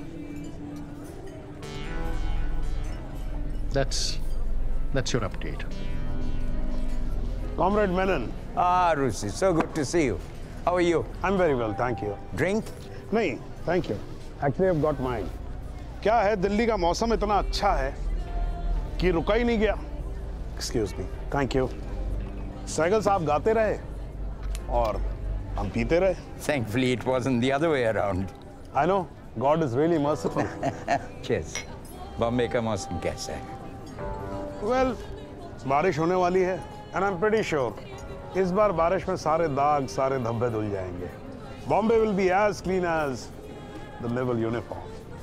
That's your update. Comrade Menon. Ah, Rusi, so good to see you. How are you? I'm very well, thank you. Drink? नहीं, thank you. Actually, I've got mine. क्या है, दिल्ली का मौसम इतना अच्छा है कि रुका ही नहीं गया. Excuse me. Thank you. Cycle साहब गाते रहे और हम पीते रहे. Thankfully, it wasn't the other way around. I know. God is really merciful. Cheers. Bombay का मौसम कैसा है? Well, बारिश होने वाली है, and I'm pretty sure इस बार बारिश में सारे दाग, सारे धब्बे धुल जाएंगे. Bombay will be as clean as the naval uniform.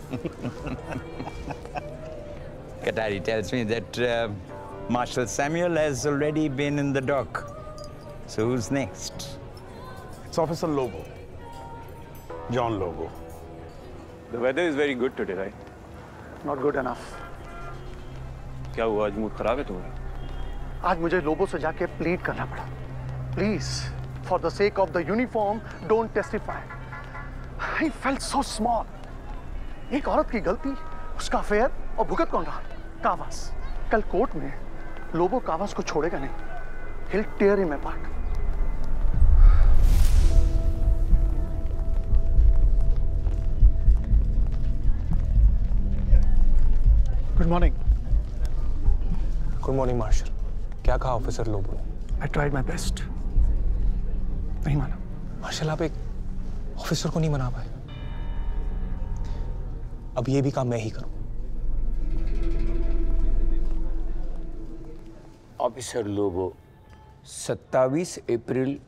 Katari tells me that Marshal Samuel has already been in the dock. So who's next? It's Officer Lobo. John Lobo. The weather is very good today, right? Not good enough. क्या हुआ, आज मूड खराब है तुम्हारा? आज मुझे लोबो से जाके प्लीड करना पड़ा. Please, for the sake of the uniform, don't testify. I felt so small. एक औरत की गलती, उसका अफेयर और भुगत कौन रहा? कावास. कल कोर्ट में लोबो कावास को छोड़ेगा नहीं. He'll tear him apart. Good morning. Good morning, Marshal. क्या कहा ऑफिसर लोबो ने? I tried my best. नहीं माना. मार्शल, आप एक ऑफिसर को नहीं मना पाए. अब ये भी काम मैं ही करूं. ऑफिसर लोबो, 27 अप्रैल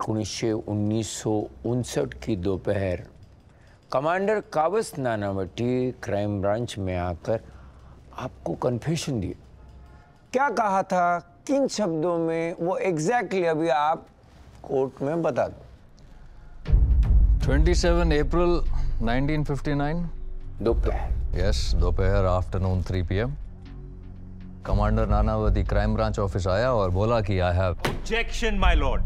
1959 की दोपहर commander Kawas Nanavati crime branch में आकर आपको कन्फेशन दी. क्या कहा था, किन शब्दों में, वो एग्जैक्टली अभी आप कोर्ट में बता दो. 27 April 1959. दोपहर. Yes, दोपहर afternoon 3 PM. Commander Nanavati crime branch office आया और बोला कि I have objection my lord.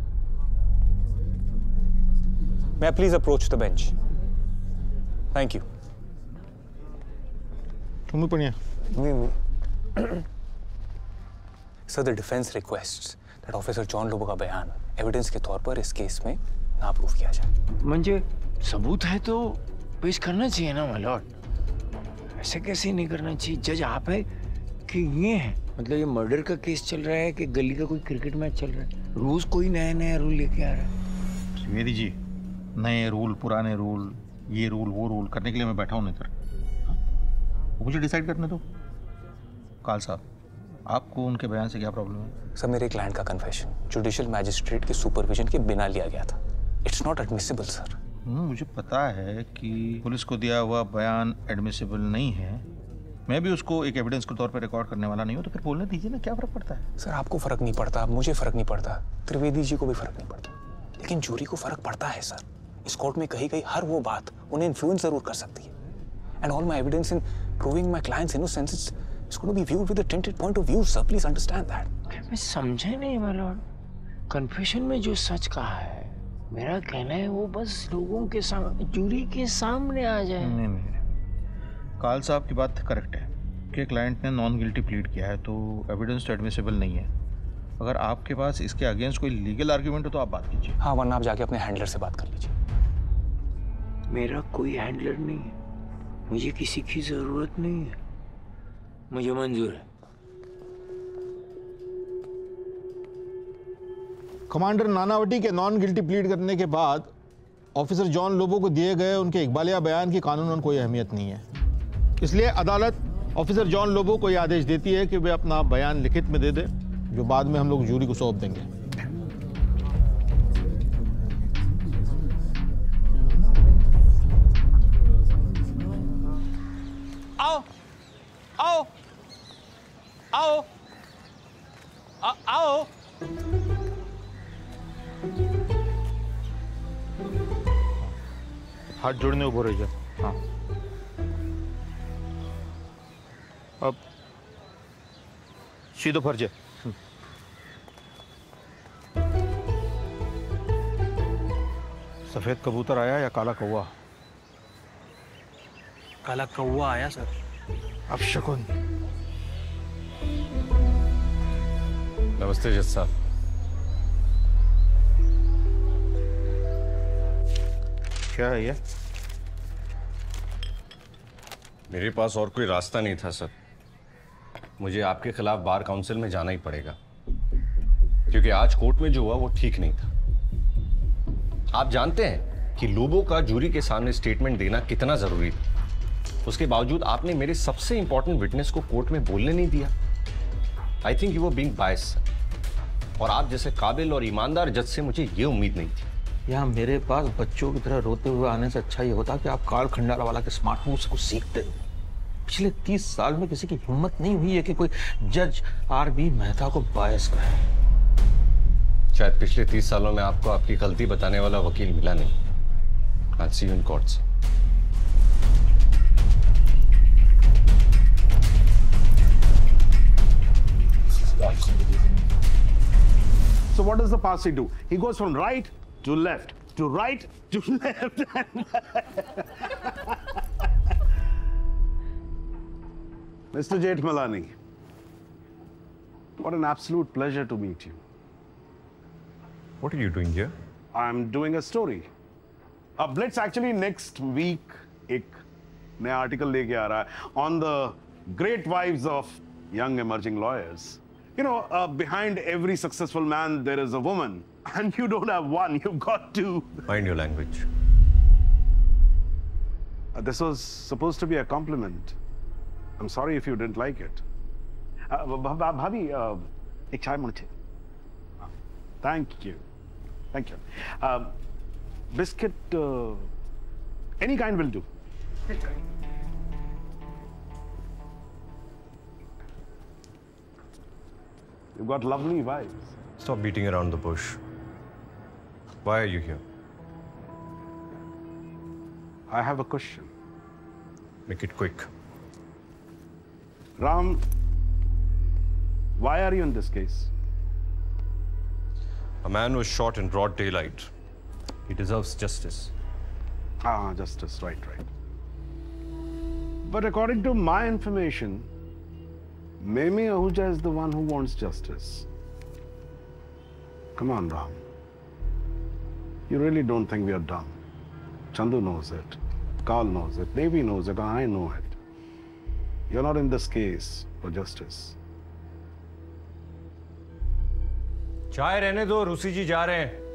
May I please approach the bench? Thank you. तुम पढ़िए. Sir, the defense requests that Officer John Lobo का बयान एविडेंस के तौर पर इस केस में ना प्रूव किया जाए. मुझे सबूत है तो पेश करना चाहिए ना माय लॉर्ड. ऐसे कैसे नहीं करना चाहिए. जज आप है कि ये है, मतलब ये मर्डर का केस चल रहा है कि गली का कोई क्रिकेट मैच चल रहा है. रोज कोई नया नया रूल लेके आ रहा है. त्रिवेदी जी, नए रूल, पुराने रूल, ये रूल, वो रूल करने के लिए मैं बैठा हूँ इधर. वो मुझे डिसाइड करने दो. काल साहब, आपको उनके बयान से क्या प्रॉब्लम है? सर, मेरे क्लाइंट का कन्फेशन जुडिशियल मैजिस्ट्रेट के सुपरविजन के बिना लिया गया था। It's not admissible sir. मुझे पता है कि पुलिस को दिया हुआ बयान एडमिसिबल नहीं है। मैं भी उसको एक एविडेंस के तौर पर रिकॉर्ड करने वाला नहीं हूँ, तो फिर बोलने दीजिए ना, क्या फर्क पड़ता है? सर, आपको फर्क नहीं पड़ता, मुझे फर्क नहीं पड़ता, त्रिवेदी जी को भी फर्क नहीं पड़ता, लेकिन जूरी को फर्क पड़ता है सर। इस कोर्ट में कही गई हर वो बात उन्हें इन्फ्लुएंस जरूर कर सकती है। And all my evidence in proving my client's innocence is going to be viewed with a tainted point of view sir. Please understand that. मैं समझे नहीं माय लॉर्ड। कन्फेशन में जो सच कहा है, मेरा कहना है वो बस लोगों के सामने, जूरी के सामने आ जाए। नहीं, काल साहब की बात करेक्ट है कि क्लाइंट ने नॉन गिल्टी प्लीड किया है, तो एविडेंस तो एडमिसिबल नहीं है। अगर आपके पास इसके अगेंस्ट कोई लीगल आर्ग्यूमेंट हो तो आप बात कीजिए। हाँ, वरना आप जाके अपने हैंडलर से बात कर लीजिए। मेरा कोई हैंडलर नहीं है, मुझे किसी की जरूरत नहीं है, मुझे मंजूर है। कमांडर नानावटी के नॉन गिल्टी प्लीड करने के बाद ऑफिसर जॉन लोबो को दिए गए उनके इकबालिया बयान की कानूनन कोई अहमियत नहीं है। इसलिए अदालत ऑफिसर जॉन लोबो को यह आदेश देती है कि वे अपना बयान लिखित में दे दे, जो बाद में हम लोग जूरी को सौंप देंगे। आओ आओ आओ आओ। हाथ जोड़ने उभो रहिए। हाँ, अब सीधो फर्ज। सफेद कबूतर आया या काला कौवा? काला कौवा आया सर। अब शकुन। नमस्ते जज साहब। क्या है ये? मेरे पास और कोई रास्ता नहीं था सर, मुझे आपके खिलाफ बार काउंसिल में जाना ही पड़ेगा, क्योंकि आज कोर्ट में जो हुआ वो ठीक नहीं था। आप जानते हैं कि लोबो का जूरी के सामने स्टेटमेंट देना कितना जरूरी था। उसके बावजूद आपने मेरे सबसे इंपॉर्टेंट विटनेस को कोर्ट में बोलने नहीं दिया। I think you were being biased, और आप जैसे काबिल और ईमानदार जज से मुझे ये उम्मीद नहीं थी। यहाँ मेरे पास बच्चों की तरह रोते हुए आने से अच्छा ये होता कि आप काल खंडाला वाला के स्मार्ट मूव से कुछ सीखते हो। पिछले 30 साल में किसी की हिम्मत नहीं हुई है कि कोई जज आर.बी. मेहता को बायस करे। शायद पिछले 30 सालों में आपको आपकी गलती बताने वाला वकील मिला नहीं। I'll see you in courts. So what does the Parsi do? He goes from right to left, to right to left. Mr. Jethmalani, what an absolute pleasure to meet you. What are you doing here? I'm doing a story. Blitz actually next week एक नया आर्टिकल लेके आ रहा है on the great wives of young emerging lawyers. You know, behind every successful man there is a woman, and you don't have one, you've got two. Mind your language. This was supposed to be a compliment. I'm sorry if you didn't like it. Bhabi, एक चाय मुझे. Thank you. Thank you. Biscuit, any kind will do. You've got lovely wives. Stop beating around the bush. Why are you here? I have a question. Make it quick. Ram, why are you in this case? A man was shot in broad daylight. He deserves justice. Justice, right. But according to my information, Meme Ahuja is the one who wants justice. Come on, Ram. You really don't think we are dumb. Chandu knows it. Karl knows it. Devi knows it. And I know it. You're not in this case for justice. चाय रहने दो, रूसी जी जा रहे हैं.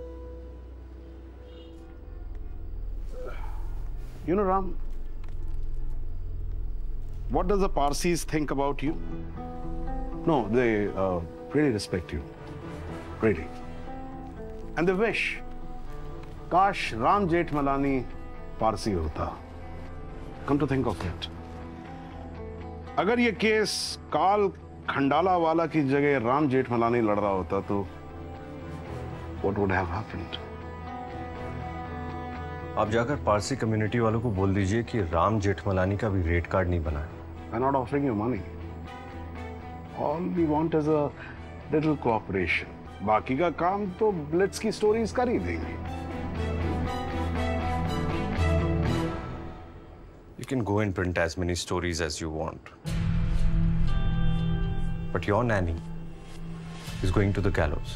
You know, Ram, what does the Parsis think about you? No, they really respect you. Really. And they wish, काश राम जेठमलानी पारसी होता. Come to think of it. अगर ये केस काल खंडाला वाला की जगह राम जेठमलानी लड़ रहा होता तो what would have happened? आप जाकर पारसी कम्युनिटी वालों को बोल दीजिए कि राम जेठमलानी का भी रेट कार्ड नहीं बना है. I'm not offering you money. All we want is a little cooperation. बाकी का काम तो ब्लिट्स की स्टोरीज कर ही देंगे. You can go and print as many stories as you want. But your nanny is going to the gallows.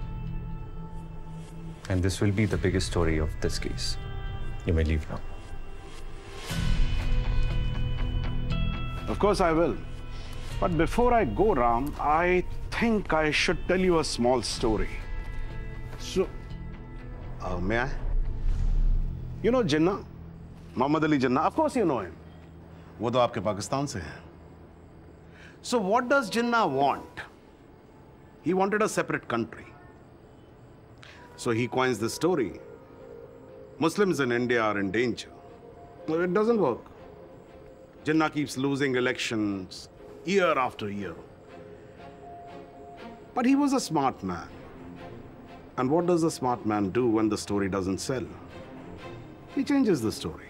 And this will be the biggest story of this case. You may leave now. Of course I will. But before I go, Ram, I think I should tell you a small story. So, may I? You know Jinnah? Muhammad Ali Jinnah? Of course you know him. वो तो आपके पाकिस्तान से हैं. So what does Jinnah want? He wanted a separate country. So he coins the story. Muslims in India are in danger. No, it doesn't work. Jinnah keeps losing elections year after year. But he was a smart man. And what does a smart man do when the story doesn't sell? He changes the story.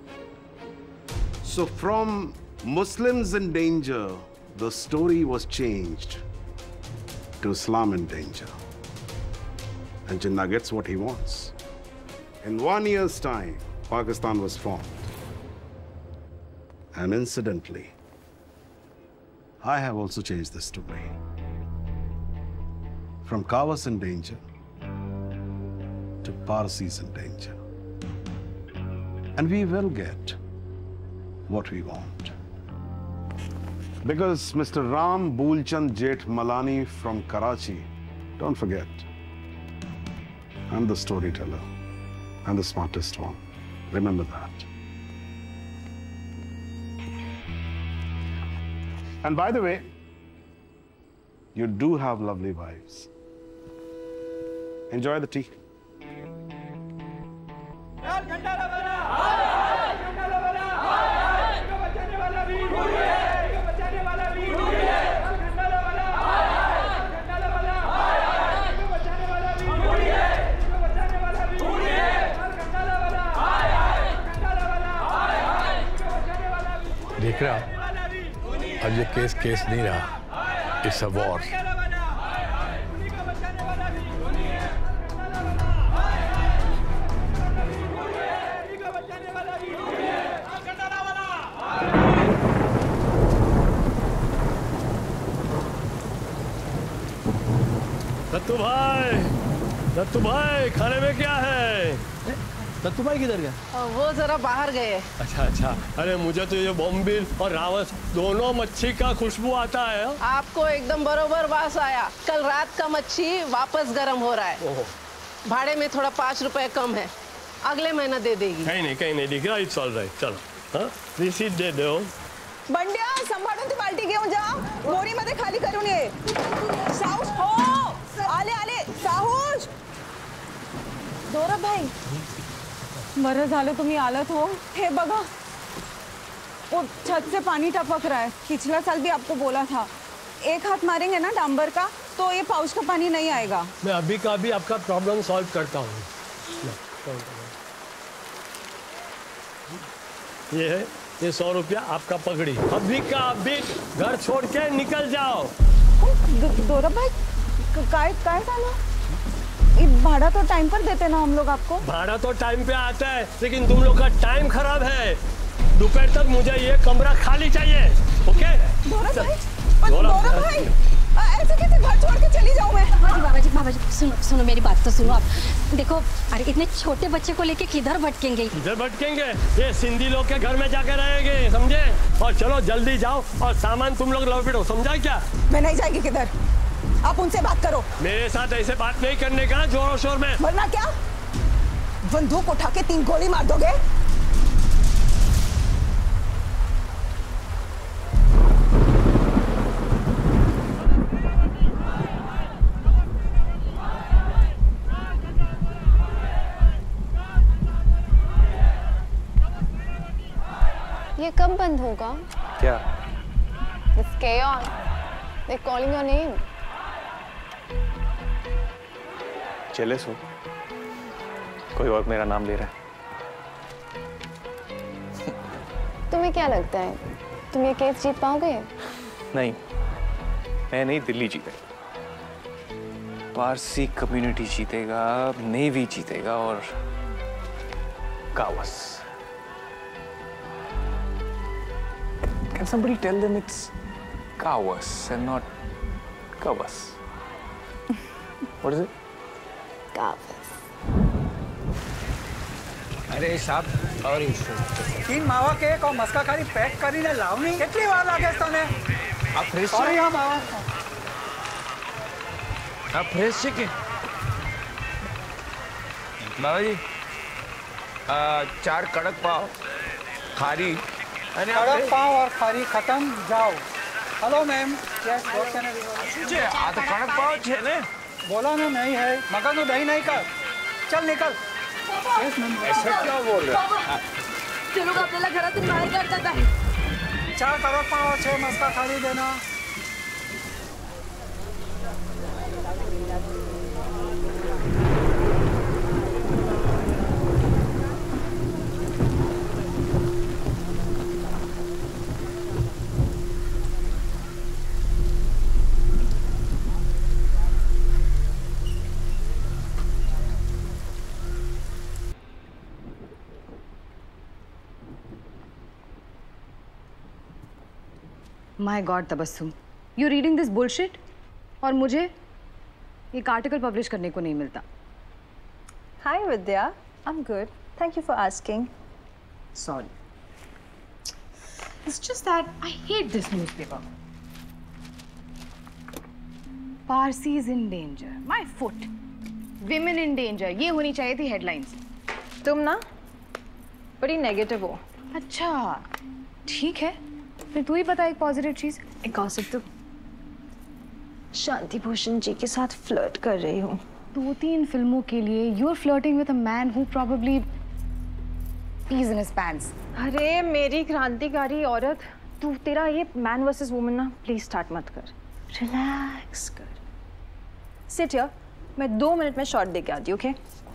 So from Muslims in danger, the story was changed to Islam in danger. And Jinnah gets what he wants. In 1 year's time, Pakistan was formed. And incidentally, I have also changed the story. From Kawas in danger to Parsis in danger. And we will get what we want. Because Mr. Ram Boolchand Jeethmalani from Karachi, don't forget, I'm the storyteller. I'm the smartest one. Remember that. And by the way, you do have lovely wives. Enjoy the tea. देख रहा अब ये केस नहीं रहा. It's a war. दत्तू भाई खाने में क्या है? दत्तू भाई किधर गया? वो जरा बाहर गए. अच्छा. अरे मुझे तो ये बॉम्बिल और रावस दोनों मच्छी का खुशबू आता है. आपको एकदम बरोबर वास आया. कल रात का मच्छी वापस गर्म हो रहा है. भाड़े में थोड़ा 5 रुपए कम है. अगले महीना दे देगी. कहीं नहीं दिख रहा. It's all right. चलो रिसीट दे दो. बंड्या सांभाळून ती बाल्टी घेऊन जा. बोरीमध्ये खाली करून ये. साऊस हो आले साहूश. गौरव भाई बरं झालं तुम्ही आलत हो. हे बघा वो छत से पानी टपक रहा है. पिछला साल भी आपको बोला था एक हाथ मारेंगे ना डांबर का तो ये पाउच का पानी नहीं आएगा. मैं अभी का अभी आपका प्रॉब्लम सॉल्व करता हूँ. ये है ये 100 रुपया आपका पगड़ी. अभी का अभी घर छोड़ के निकल जाओ. गौरव भाई काय झालं? भाड़ा तो टाइम पर देते ना हम लोग आपको. भाड़ा तो टाइम पे आता है लेकिन तुम लोग का टाइम खराब है. दोपहर तक मुझे ये कमरा खाली चाहिए. ओके गौरव भाई ऐसे कैसे घर छोड़ के चली जाऊं मैं? बाबा जी सुनो मेरी बात तो सुनो आप. देखो अरे इतने छोटे बच्चे को लेके किधर भटकेंगे? ये सिंधी लोग के घर में जाके रहेंगे समझे. और चलो जल्दी जाओ और सामान तुम लोग लपेटो. समझा क्या? मैं नहीं जाएगी किधर. आप उनसे बात करो. मेरे साथ ऐसे बात नहीं करने का जोरों शोर में. वरना क्या बंदूक उठा के 3 गोली मार दोगे? कब बंद होगा? क्या? This chaos. They're calling your name. Jealous हो? कोई और मेरा नाम ले रहा है। तुम्हें क्या लगता है तुम ये केस जीत पाओगे? नहीं, मैं नहीं, दिल्ली जीतेगा। पारसी कम्युनिटी जीतेगा, नेवी जीतेगा और Kavas. Can somebody tell them it's Kawas and not Kawas? What is it? Kawas. अरे साहब और 3 मावा केक और मस्का खाली पैक કરીને લાવની કેટલી વાર લાગે તને? આ ફ્રેશ અરે હા માવા. આ ફ્રેશ છે કે? બાબાજી 4 કડક પાવ ખારી અને કડક પાવ और खारी खत्म जाओ. Hello ma'am. Yes what can I do? શું છે આ તો કડક પાવ છે ને? बोला ना नहीं है मगर तो दही नहीं कर. चल निकल. Yes ma'am. ऐसा क्या बोल रहे हो? चलो आपल्याला घरातून बाहेर काढतात आहे. 4 कड़क पाव और 6 मस्का खाली देना. My god Tabassum, you reading this bullshit और मुझे एक आर्टिकल पब्लिश करने को नहीं मिलता. Hi Vidya, I'm good. Thank you for asking. Sorry. It's just that I hate this newspaper. Parsis in danger. My foot. Women in danger. ये होनी चाहिए थी headlines. तुम ना बड़ी नेगेटिव हो. अच्छा, ठीक है. फिर तू ही बता एक पॉजिटिव चीज. एक गॉसिप तो शांति भूषण जी के साथ फ्लर्ट कर रही हूँ. 2-3 फिल्मों के लिए you are flirting with a man who probably pees in his pants. अरे मेरी क्रांतिकारी औरत, तू तेरा ये मैन वर्सेस वुमन ना प्लीज स्टार्ट मत कर. रिलैक्स कर. Sit here. मैं 2 मिनट में शॉट दे के आती हूँ. Okay?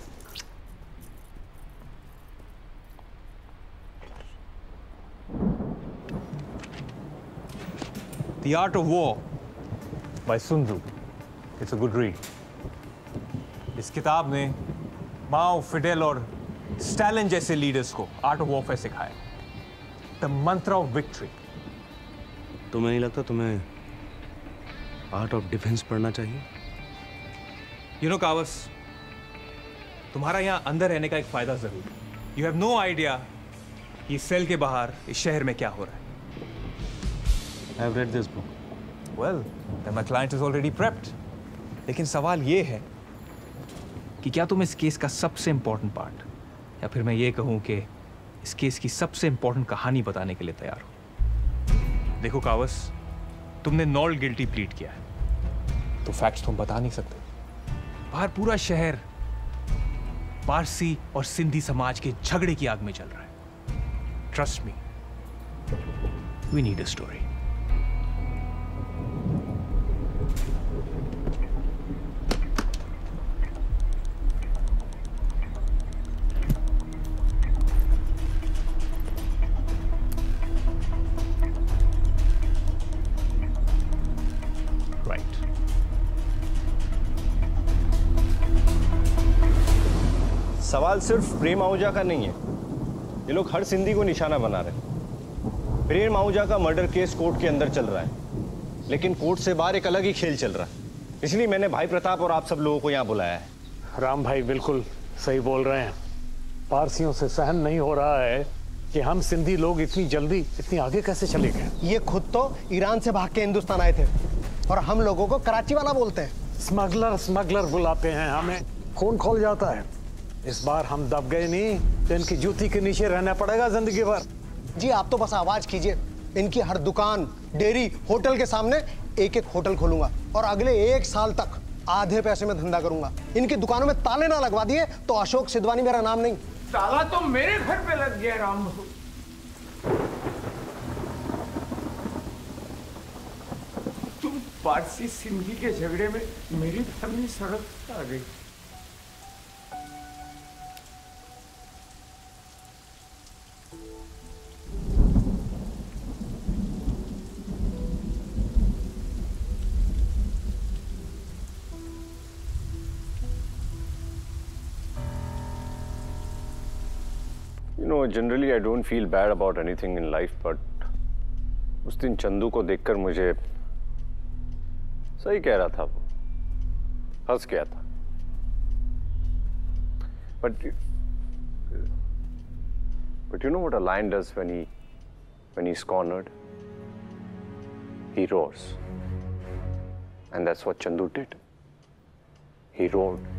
The Art of War by Sun Tzu. It's a good read. इस किताब ने माओ, फिडेल और स्टालिन जैसे लीडर्स को आर्ट ऑफ वॉरफेयर सिखाया. The mantra of victory. तुम्हें नहीं लगता तुम्हें आर्ट ऑफ डिफेंस पढ़ना चाहिए? यू नो कावस, तुम्हारा यहाँ अंदर रहने का एक फायदा जरूर है. यू हैव नो आइडिया ये सेल के बाहर इस शहर में क्या हो रहा है. I have read this book. Well, then my client is already prepped. लेकिन सवाल ये है कि क्या तुम इस केस का सबसे इंपॉर्टेंट पार्ट, या फिर मैं ये कहूं कि इस केस की सबसे इंपॉर्टेंट कहानी बताने के लिए तैयार हो. देखो कावस, तुमने नॉट गिल्टी प्लीड किया है, तो फैक्ट्स तुम बता नहीं सकते. बाहर पूरा शहर पारसी और सिंधी समाज के झगड़े की आग में चल रहा है. Trust me, we need a story. सवाल सिर्फ प्रेम आहूजा का नहीं है. ये लोग हर सिंधी को निशाना बना रहे हैं. प्रेम आहूजा का मर्डर केस कोर्ट के अंदर चल रहा है, लेकिन कोर्ट से बाहर एक अलग ही खेल चल रहा है. इसलिए मैंने भाई प्रताप और आप सब लोगों को यहाँ बुलाया है. राम भाई बिल्कुल सही बोल रहे हैं. पारसियों से सहन नहीं हो रहा है कि हम सिंधी लोग इतनी जल्दी इतनी आगे कैसे चले गए. ये खुद तो ईरान से भाग के हिंदुस्तान आए थे और हम लोगों को कराची वाला बोलते हैं. स्मगलर स्मगलर बुलाते हैं हमें. खून खोल जाता है. इस बार हम दब गए नहीं तो इनकी जूती के नीचे रहना पड़ेगा जिंदगी भर. जी आप तो बस आवाज कीजिए. इनकी हर दुकान, डेयरी, होटल के सामने एक एक होटल खोलूंगा और अगले 1 साल तक आधे पैसे में धंधा करूंगा. इनकी दुकानों में ताले ना लगवा दिए तो अशोक सिद्धवानी मेरा नाम नहीं. ताला तो मेरे घर पे लग गया राम. पारसी सिंधी के झगड़े में मेरी फैमिली सड़क पर आ गई। You know, generally I don't feel bad about anything in life, but उस दिन चंदू को देखकर मुझे सही कह रहा था, वो हंस गया था। But you know what a lion does when he's cornered? He roars, and that's what Chandu did. He roared.